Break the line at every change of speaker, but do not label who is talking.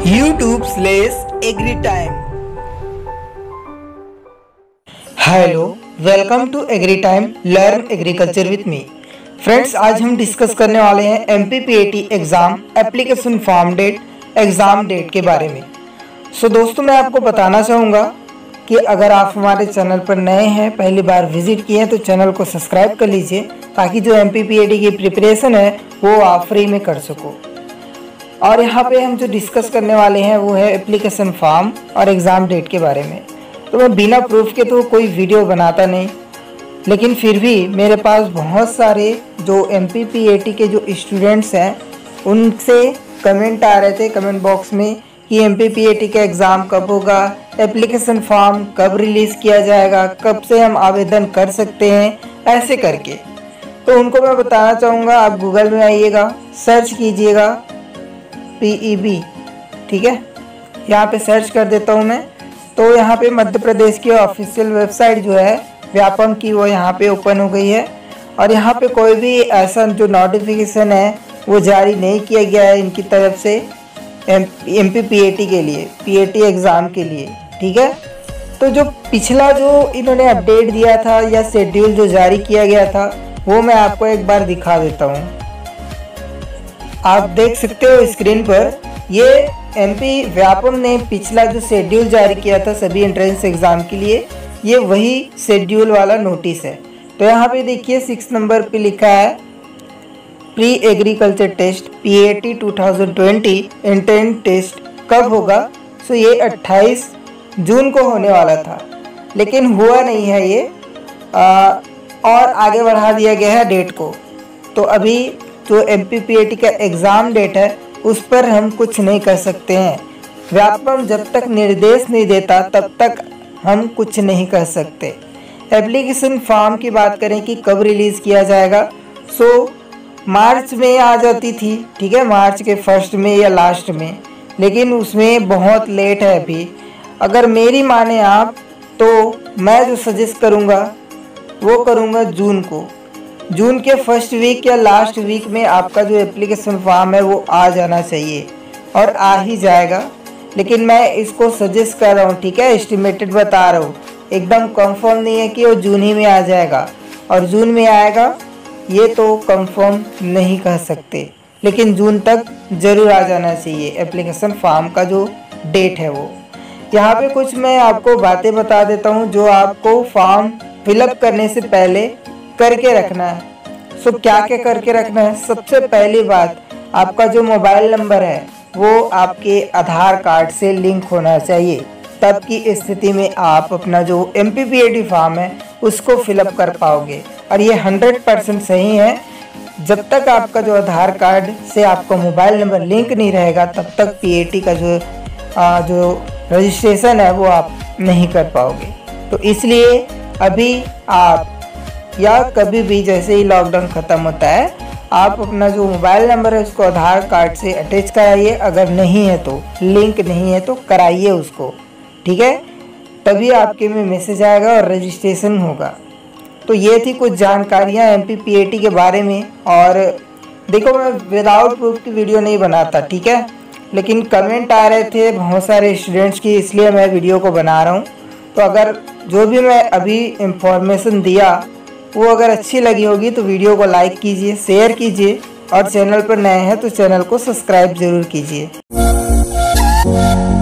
YouTube/AgriTime। Hello, welcome to AgriTime learn agriculture with me. Friends, आज हम discuss करने वाले हैं MPPAT exam application form date, exam date के बारे में। दोस्तों, मैं आपको बताना चाहूँगा कि अगर आप हमारे चैनल पर नए हैं, पहली बार विजिट किए हैं, तो चैनल को सब्सक्राइब कर लीजिए ताकि जो MPPAT की प्रिपरेशन है वो आप फ्री में कर सको। और यहाँ पे हम जो डिस्कस करने वाले हैं वो है एप्लीकेशन फॉर्म और एग्ज़ाम डेट के बारे में। तो मैं बिना प्रूफ के तो कोई वीडियो बनाता नहीं, लेकिन फिर भी मेरे पास बहुत सारे जो MPPAT के जो स्टूडेंट्स हैं उनसे कमेंट आ रहे थे कमेंट बॉक्स में कि MPPAT का एग्ज़ाम कब होगा, एप्लीकेशन फॉर्म कब रिलीज़ किया जाएगा, कब से हम आवेदन कर सकते हैं, ऐसे करके। तो उनको मैं बताना चाहूँगा, आप गूगल में आइएगा, सर्च कीजिएगा PEB, ठीक है। यहाँ पे सर्च कर देता हूँ मैं, तो यहाँ पे मध्य प्रदेश की ऑफिशियल वेबसाइट जो है व्यापम की, वो यहाँ पे ओपन हो गई है। और यहाँ पे कोई भी ऐसा जो नोटिफिकेशन है वो जारी नहीं किया गया है इनकी तरफ से MPPAT के लिए, PAT एग्ज़ाम के लिए, ठीक है। तो जो पिछला जो इन्होंने अपडेट दिया था या शेड्यूल जो जारी किया गया था वो मैं आपको एक बार दिखा देता हूँ। आप देख सकते हो स्क्रीन पर, ये MP व्यापम ने पिछला जो शेड्यूल जारी किया था सभी एंट्रेंस एग्ज़ाम के लिए, ये वही शेड्यूल वाला नोटिस है। तो यहाँ पे देखिए 6 नंबर पे लिखा है pre agriculture test PAT 2020 entrance test कब होगा। सो ये 28 जून को होने वाला था, लेकिन हुआ नहीं है ये, और आगे बढ़ा दिया गया है डेट को। तो अभी जो MPPAT का एग्ज़ाम डेट है उस पर हम कुछ नहीं कर सकते हैं। व्यापम जब तक निर्देश नहीं देता तब तक हम कुछ नहीं कर सकते। एप्लीकेशन फॉर्म की बात करें कि कब रिलीज़ किया जाएगा, सो मार्च में आ जाती थी, ठीक है, मार्च के फर्स्ट में या लास्ट में, लेकिन उसमें बहुत लेट है अभी। अगर मेरी माने आप, तो मैं जो सजेस्ट करूँगा वो करूँगा जून को, जून के फर्स्ट वीक या लास्ट वीक में आपका जो एप्लीकेशन फॉर्म है वो आ जाना चाहिए, और आ ही जाएगा। लेकिन मैं इसको सजेस्ट कर रहा हूँ, ठीक है, एस्टिमेटेड बता रहा हूँ, एकदम कंफर्म नहीं है कि वो जून ही में आ जाएगा और जून में आएगा, ये तो कंफर्म नहीं कह सकते, लेकिन जून तक ज़रूर आ जाना चाहिए एप्लीकेशन फॉर्म का जो डेट है वो। यहाँ पे कुछ मैं आपको बातें बता देता हूँ जो आपको फॉर्म फिलअप करने से पहले करके रखना है। सो क्या क्या करके रखना है? सबसे पहली बात, आपका जो मोबाइल नंबर है वो आपके आधार कार्ड से लिंक होना चाहिए, तब की स्थिति में आप अपना जो MPPAT फॉर्म है उसको फिलअप कर पाओगे। और ये 100% सही है, जब तक आपका जो आधार कार्ड से आपका मोबाइल नंबर लिंक नहीं रहेगा तब तक PAT का जो रजिस्ट्रेशन है वो आप नहीं कर पाओगे। तो इसलिए अभी आप या कभी भी जैसे ही लॉकडाउन ख़त्म होता है, आप अपना जो मोबाइल नंबर है उसको आधार कार्ड से अटैच कराइए, अगर नहीं है तो, लिंक नहीं है तो कराइए उसको, ठीक है, तभी आपके में मैसेज आएगा और रजिस्ट्रेशन होगा। तो ये थी कुछ जानकारियाँ MPPAT के बारे में। और देखो, मैं विदाउट प्रूफ की वीडियो नहीं बनाता, ठीक है, लेकिन कमेंट आ रहे थे बहुत सारे स्टूडेंट्स की, इसलिए मैं वीडियो को बना रहा हूँ। तो अगर जो भी मैं अभी इंफॉर्मेशन दिया वो अगर अच्छी लगी होगी तो वीडियो को लाइक कीजिए, शेयर कीजिए, और चैनल पर नए हैं तो चैनल को सब्सक्राइब ज़रूर कीजिए।